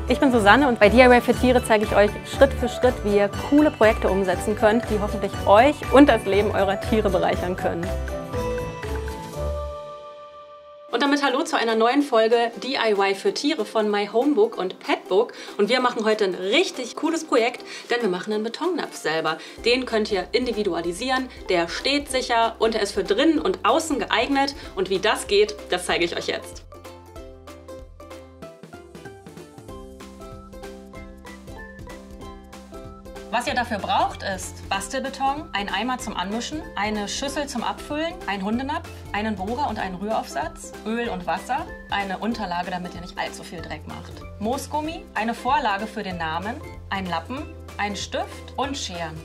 Ich bin Susanne und bei DIY für Tiere zeige ich euch Schritt für Schritt, wie ihr coole Projekte umsetzen könnt, die hoffentlich euch und das Leben eurer Tiere bereichern können. Und damit hallo zu einer neuen Folge DIY für Tiere von My Homebook und Petbook. Und wir machen heute ein richtig cooles Projekt, denn wir machen einen Betonnapf selber. Den könnt ihr individualisieren, der steht sicher und er ist für drinnen und außen geeignet. Und wie das geht, das zeige ich euch jetzt. Was ihr dafür braucht, ist Bastelbeton, ein Eimer zum Anmischen, eine Schüssel zum Abfüllen, ein Hundenapf, einen Bohrer und einen Rühraufsatz, Öl und Wasser, eine Unterlage, damit ihr nicht allzu viel Dreck macht, Moosgummi, eine Vorlage für den Namen, ein Lappen, ein Stift und Scheren.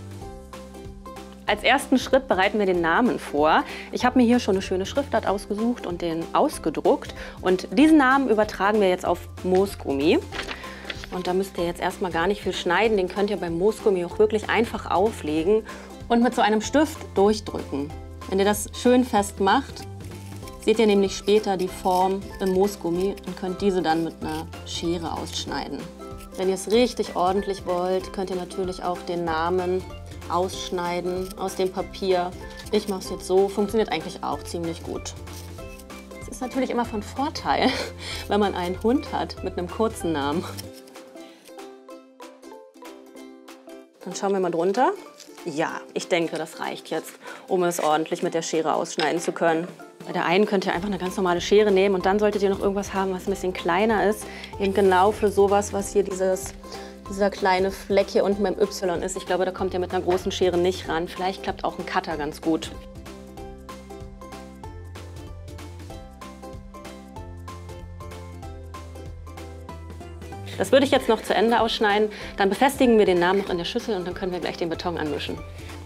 Als ersten Schritt bereiten wir den Namen vor. Ich habe mir hier schon eine schöne Schriftart ausgesucht und den ausgedruckt. Und diesen Namen übertragen wir jetzt auf Moosgummi. Und da müsst ihr jetzt erstmal gar nicht viel schneiden, den könnt ihr beim Moosgummi auch wirklich einfach auflegen und mit so einem Stift durchdrücken. Wenn ihr das schön fest macht, seht ihr nämlich später die Form im Moosgummi und könnt diese dann mit einer Schere ausschneiden. Wenn ihr es richtig ordentlich wollt, könnt ihr natürlich auch den Namen ausschneiden aus dem Papier. Ich mache es jetzt so, funktioniert eigentlich auch ziemlich gut. Es ist natürlich immer von Vorteil, wenn man einen Hund hat mit einem kurzen Namen. Dann schauen wir mal drunter. Ja, ich denke, das reicht jetzt, um es ordentlich mit der Schere ausschneiden zu können. Bei der einen könnt ihr einfach eine ganz normale Schere nehmen und dann solltet ihr noch irgendwas haben, was ein bisschen kleiner ist. Eben genau für sowas, was hier dieser kleine Fleck hier unten beim Y ist. Ich glaube, da kommt ihr mit einer großen Schere nicht ran. Vielleicht klappt auch ein Cutter ganz gut. Das würde ich jetzt noch zu Ende ausschneiden. Dann befestigen wir den Namen noch in der Schüssel und dann können wir gleich den Beton anmischen.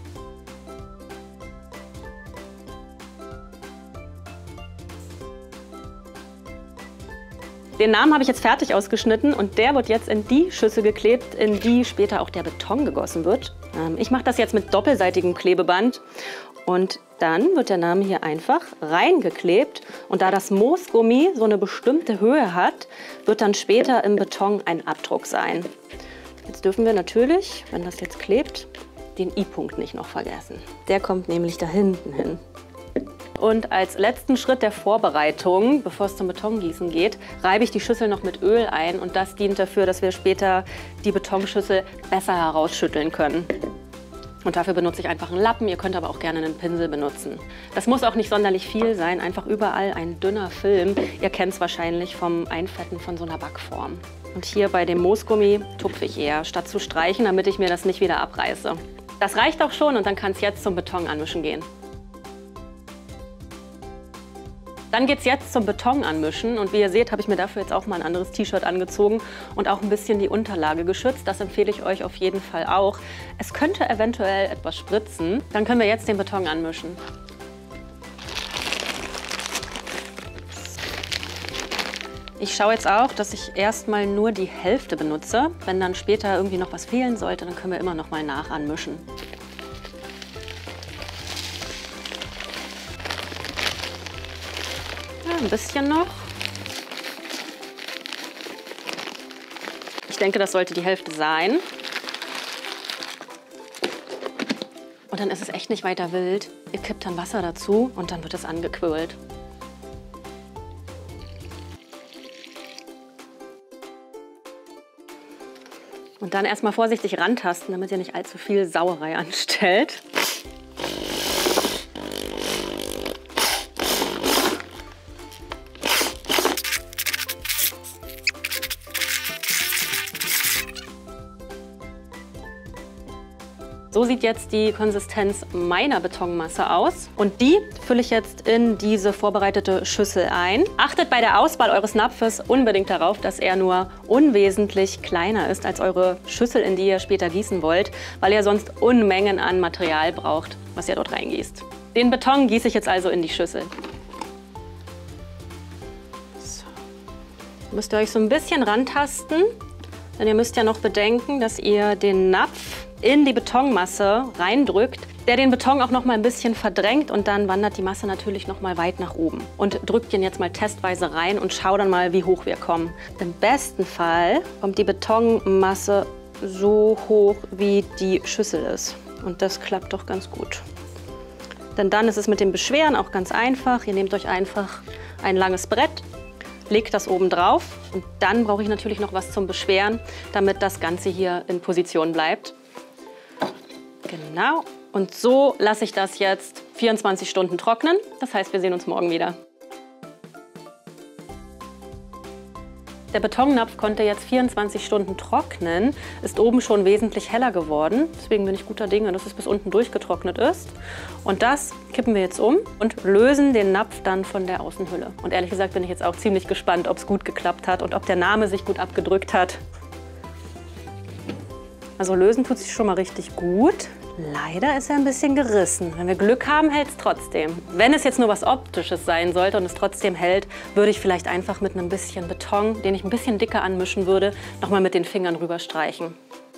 Den Namen habe ich jetzt fertig ausgeschnitten und der wird jetzt in die Schüssel geklebt, in die später auch der Beton gegossen wird. Ich mache das jetzt mit doppelseitigem Klebeband und dann wird der Name hier einfach reingeklebt und da das Moosgummi so eine bestimmte Höhe hat, wird dann später im Beton ein Abdruck sein. Jetzt dürfen wir natürlich, wenn das jetzt klebt, den I-Punkt nicht noch vergessen. Der kommt nämlich da hinten hin. Und als letzten Schritt der Vorbereitung, bevor es zum Betongießen geht, reibe ich die Schüssel noch mit Öl ein und das dient dafür, dass wir später die Betonschüssel besser herausschütteln können. Und dafür benutze ich einfach einen Lappen, ihr könnt aber auch gerne einen Pinsel benutzen. Das muss auch nicht sonderlich viel sein, einfach überall ein dünner Film. Ihr kennt es wahrscheinlich vom Einfetten von so einer Backform. Und hier bei dem Moosgummi tupfe ich eher, statt zu streichen, damit ich mir das nicht wieder abreiße. Das reicht auch schon und dann kann es jetzt zum Beton anmischen gehen. Dann geht es jetzt zum Beton anmischen und wie ihr seht, habe ich mir dafür jetzt auch mal ein anderes T-Shirt angezogen und auch ein bisschen die Unterlage geschützt. Das empfehle ich euch auf jeden Fall auch. Es könnte eventuell etwas spritzen. Dann können wir jetzt den Beton anmischen. Ich schaue jetzt auch, dass ich erstmal nur die Hälfte benutze. Wenn dann später irgendwie noch was fehlen sollte, dann können wir immer noch mal nachanmischen. Ein bisschen noch. Ich denke, das sollte die Hälfte sein. Und dann ist es echt nicht weiter wild. Ihr kippt dann Wasser dazu und dann wird es angequirlt. Und dann erstmal vorsichtig rantasten, damit ihr nicht allzu viel Sauerei anstellt. So sieht jetzt die Konsistenz meiner Betonmasse aus. Und die fülle ich jetzt in diese vorbereitete Schüssel ein. Achtet bei der Auswahl eures Napfes unbedingt darauf, dass er nur unwesentlich kleiner ist als eure Schüssel, in die ihr später gießen wollt, weil ihr sonst Unmengen an Material braucht, was ihr dort reingießt. Den Beton gieße ich jetzt also in die Schüssel. So. Müsst ihr euch so ein bisschen rantasten, denn ihr müsst ja noch bedenken, dass ihr den Napf in die Betonmasse reindrückt, der den Beton auch noch mal ein bisschen verdrängt und dann wandert die Masse natürlich noch mal weit nach oben. Und drückt den jetzt mal testweise rein und schau dann mal, wie hoch wir kommen. Im besten Fall kommt die Betonmasse so hoch, wie die Schüssel ist. Und das klappt doch ganz gut. Denn dann ist es mit dem Beschweren auch ganz einfach. Ihr nehmt euch einfach ein langes Brett, legt das oben drauf und dann brauche ich natürlich noch was zum Beschweren, damit das Ganze hier in Position bleibt. Genau. Und so lasse ich das jetzt 24 Stunden trocknen. Das heißt, wir sehen uns morgen wieder. Der Betonnapf konnte jetzt 24 Stunden trocknen, ist oben schon wesentlich heller geworden. Deswegen bin ich guter Dinge, dass es bis unten durchgetrocknet ist. Und das kippen wir jetzt um und lösen den Napf dann von der Außenhülle. Und ehrlich gesagt bin ich jetzt auch ziemlich gespannt, ob es gut geklappt hat und ob der Name sich gut abgedrückt hat. Also lösen tut sich schon mal richtig gut. Leider ist er ein bisschen gerissen. Wenn wir Glück haben, hält es trotzdem. Wenn es jetzt nur was Optisches sein sollte und es trotzdem hält, würde ich vielleicht einfach mit einem bisschen Beton, den ich ein bisschen dicker anmischen würde, nochmal mit den Fingern rüber streichen.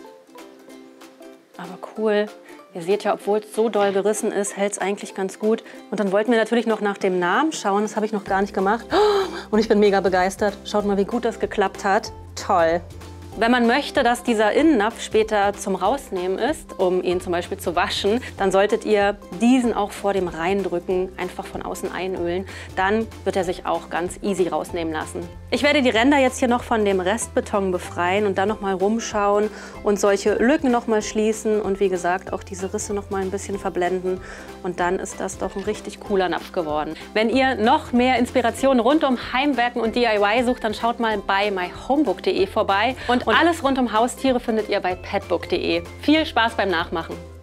Aber cool. Ihr seht ja, obwohl es so doll gerissen ist, hält es eigentlich ganz gut. Und dann wollten wir natürlich noch nach dem Namen schauen. Das habe ich noch gar nicht gemacht. Und ich bin mega begeistert. Schaut mal, wie gut das geklappt hat. Toll. Wenn man möchte, dass dieser Innennapf später zum Rausnehmen ist, um ihn zum Beispiel zu waschen, dann solltet ihr diesen auch vor dem Reindrücken einfach von außen einölen. Dann wird er sich auch ganz easy rausnehmen lassen. Ich werde die Ränder jetzt hier noch von dem Restbeton befreien und dann noch mal rumschauen und solche Lücken noch mal schließen und wie gesagt auch diese Risse noch mal ein bisschen verblenden. Und dann ist das doch ein richtig cooler Napf geworden. Wenn ihr noch mehr Inspiration rund um Heimwerken und DIY sucht, dann schaut mal bei myhomebook.de vorbei. Und alles rund um Haustiere findet ihr bei petbook.de. Viel Spaß beim Nachmachen!